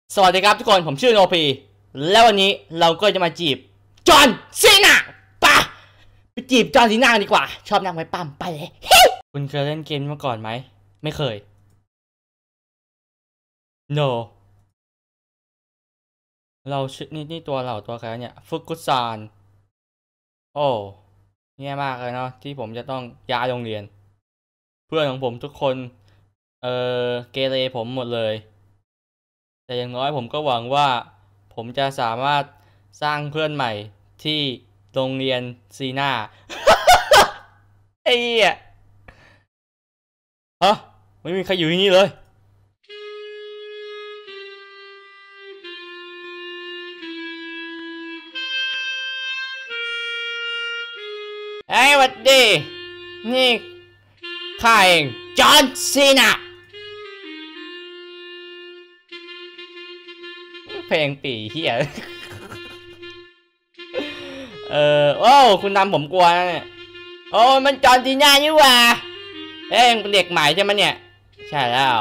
สวัสดีครับทุกคนผมชื่อโนพีแล้ววันนี้เราก็จะมาจีบจอห์นซีนาปะไปจีบจอห์นซีนาดีกว่าชอบนั่งไว้ปั๊มไปเลยคุณเคยเล่นเกมมาก่อนไหมไม่เคย no เราชื่อนี่ตัวเราตัวใครเนี่ยฟุกุซานโอ้แย่มากเลยเนาะที่ผมจะต้องย้ายโรงเรียนเพื่อนของผมทุกคนเกเรผมหมดเลยแต่อย่างน้อยผมก็หวังว่าผมจะสามารถสร้างเพื่อนใหม่ที่โรงเรียนซีนา ไอ้เหี้ยฮะไม่มีใครอยู่ที่นี่เลยไอ้หวัดดีนี่ข้าเองจอห์นซีนาเพลงปีเหี้ย โอ้คุณทำผมกลัวนะเนี่ยโอ้มันจอห์นซีนานี่หว่าเอ้ยเป็นเด็กใหม่ใช่ไหมเนี่ยใช่แล้ว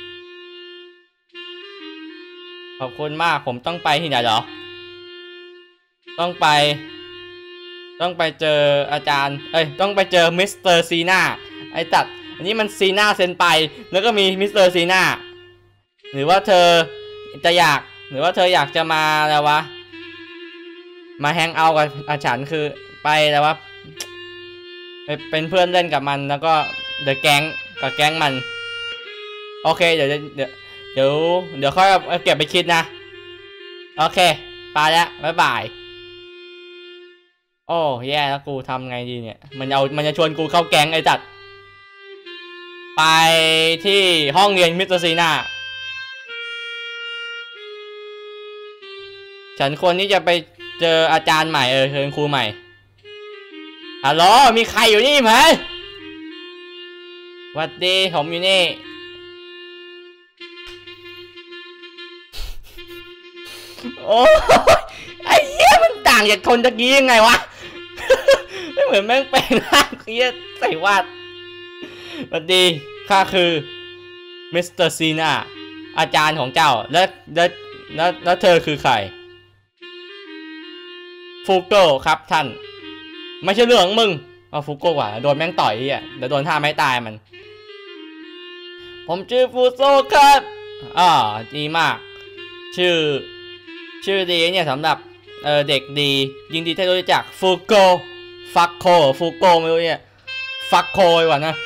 ขอบคุณมากผมต้องไปที่ไหนเหรอต้องไปเจออาจารย์ต้องไปเจอมิสเตอร์ซีนาไอ้ตัดอันนี้มันซีนาเซนไปแล้วก็มีมิสเตอร์ซีนาหรือว่าเธอจะอยากหรือว่าเธออยากจะมาแล้ววะมาแฮงเอาท์กับอาจารย์คือไปแล้ววะไปเป็นเพื่อนเล่นกับมันแล้วก็เดอะแก๊งกับแก๊งมันโอเคเดี๋ยวค่อยเก็บไปคิดนะโอเคไปแล้วบ๊ายบายโอ้แย่แล้วกูทำไงดีเนี่ยมันจะชวนกูเข้าแก๊งไอ้จัดไปที่ห้องเรียนมิสเตอร์ซีนาฉันควรที่จะไปเจออาจารย์ใหม่เชิญครูใหม่ฮัลโหลมีใครอยู่นี่ไหมสวัสดีผมอยู่นี่โอ้ไอ้เหี้ยมันต่างจากคนตะกี้ยังไงวะไม่เหมือนแม่งแปลงร่างเหี้ยใส่วาดสวัสดีข้าคือมิสเตอร์ซีนาอาจารย์ของเจ้าแล้วเธอคือใครฟูโก้ครับท่านไม่ใช่เรื่องของมึงเอาฟูโก้ว่ะโดนแม่งต่อยอ่ะเดี๋ยวโดนท่าไม้ตายมันผมชื่อฟูโซครับดีมากชื่อดีเนี่ยสำหรับเด็กดียินดีที่รู้จักฟูโก้ฟักโคฟูโก้ไม่รู้เนี่ยฟักโคยว่ะนะ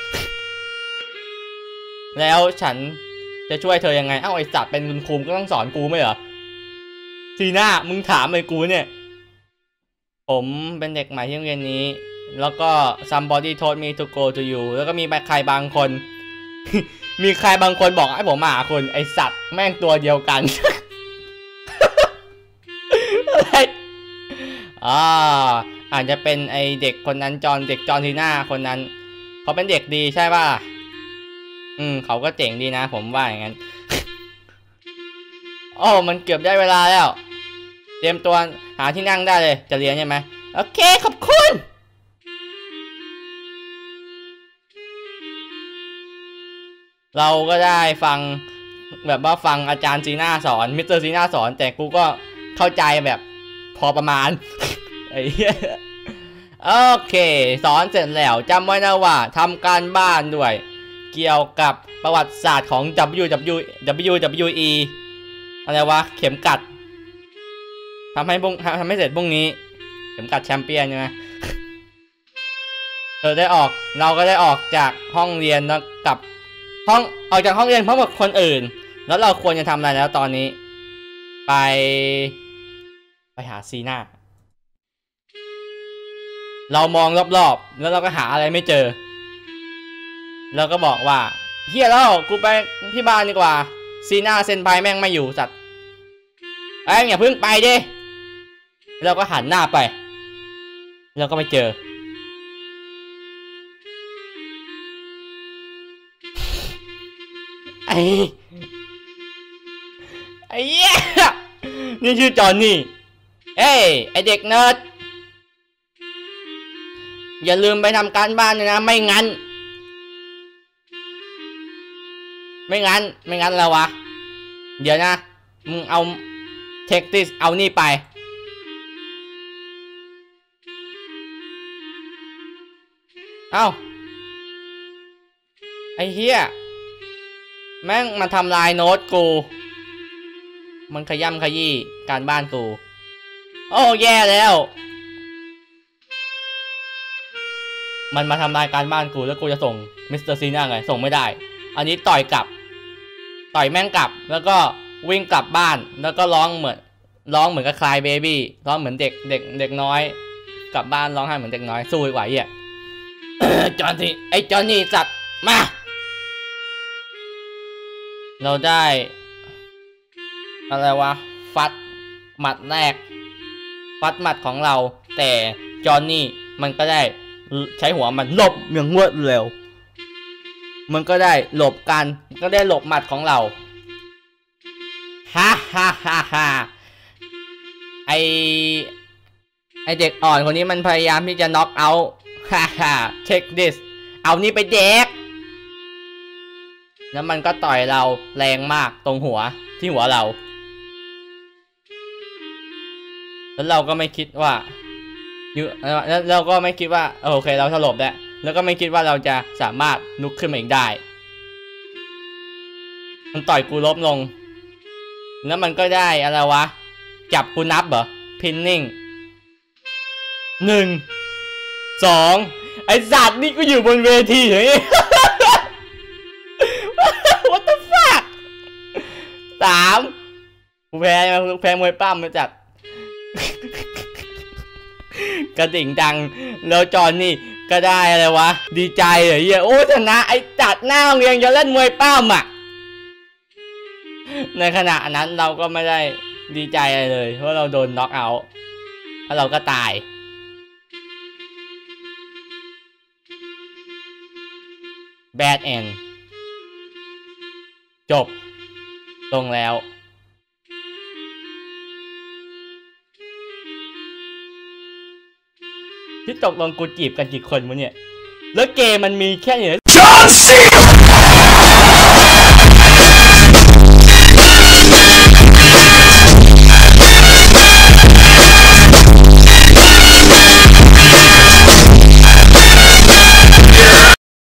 แล้วฉันจะช่วยเธอยังไงไอ้สัตว์เป็นคุณครูก็ต้องสอนกูไม่เหรอซีน่ามึงถามไอ้กูเนี่ยผมเป็นเด็กใหม่ที่โรงเรียนนี้แล้วก็ somebody told me to go to you แล้วก็มีใครบางคน มีใครบางคนบอกให้ผมมาหาคุณไอสัตว์แม่งตัวเดียวกัน อะไรอาจจะเป็นไอเด็กคนนั้นเด็กจอห์นทีน่าคนนั้นเขาเป็นเด็กดีใช่ป่ะเขาก็เจ๋งดีนะผมว่าอย่างนั้น โอ้มันเกือบได้เวลาแล้วเตรียมตัวหาที่นั่งได้เลยจะเรียนใช่ไหมโอเคขอบคุณเราก็ได้ฟังแบบว่าฟังอาจารย์ซีน่าสอนมิสเตอร์ซีน่าสอนแต่กูก็เข้าใจแบบพอประมาณ ไอ้เหี้ยโอเคสอนเสร็จแล้วจำไว้นะว่าทำการบ้านด้วยเกี่ยวกับประวัติศาสตร์ของ WWE อะไรวะเข็มกัดทำให้เสร็จพรุ่งนี้เข็มกัดแชมเปี้ยนใช่ไหมเราก็ได้ออกจากห้องเรียนแล้วกับออกจากห้องเรียนพร้อมกับคนอื่นแล้วเราควรจะทำอะไรแล้วตอนนี้ไปหาซีน่าเรามองรอบๆแล้วเราก็หาอะไรไม่เจอเราก็บอกว่าเฮียแล้วกูไปที่บ้านดีกว่าซีน่าเซนไพแม่งไม่อยู่สัตว์อย่าเพิ่งไปดิเราก็หันหน้าไปเราก็ไม่เจอไอ้เหี้ยนี่ชื่อจอห์นนี่เอ้ยไอเด็กเนิร์ดอย่าลืมไปทำการบ้านนะไม่งั้นแล้ววะเดี๋ยวนะมึงเอาเทคติสเอานี่ไปเอ้าไอ้เหี้ยแม่งมาทำลายโน้ตกูมันขย่ำขยี้การบ้านกูโอ้แย่แล้วมันมาทำลายการบ้านกูแล้วกูจะส่งมิสเตอร์ซีน่าไงส่งไม่ได้อันนี้ต่อยกลับต่อยแม่งกลับแล้วก็วิ่งกลับบ้านแล้วก็ร้องเหมือนกับคลายเบบี้ร้องเหมือนเด็กน้อยกลับบ้านร้องไห้เหมือนเด็กน้อยสู้ไหวเหี้ย จอห์นนี่ไอ้จอห์นนี่สัตว์มาเราได้อะไรวะฟัดหมัดแรกฟัดหมัดของเราแต่จอห์นนี่มันก็ได้ใช้หัวมันหลบอย่างรวดเร็วมันก็ได้หลบกันก็ได้หลบหมัดของเราฮ่าฮ่าฮ่าฮ่าไอเด็กอ่อนคนนี้มันพยายามที่จะน็อกเอาท์ฮ่าฮ่าเช็คดิสเอานี่ไปแดกแล้วมันก็ต่อยเราแรงมากตรงหัวที่หัวเราแล้วเราก็ไม่คิดว่าแล้วเราก็ไม่คิดว่าโอเคเราสลบแล้วก็ไม่คิดว่าเราจะสามารถลุกขึ้นมาอีกได้มันต่อยกูล้มลงแล้วมันก็ได้อะไรวะจับกูนับเหรอพินนิ่ง1 2ไอสัตว์นี่กูอยู่บนเวทีเฮ้ย What the fuck 3กูแพ้มวยปั้มมาจาก กระดิ่งดังแล้วจอนนี่ก็ได้อะไรวะดีใจเหรอเฮียโอ้ชนะไอ้จัดหน้าโรงเรียนจะเล่นมวยปั้มอ่ะในขณะนั้นเราก็ไม่ได้ดีใจอะไรเลยเพราะเราโดนน็อกเอาท์แล้วเราก็ตายBad End จบลงแล้วที่ตกลงกูจีบกันกี่คนวะเนี่ยแล้วเกมมันมีแค่นี้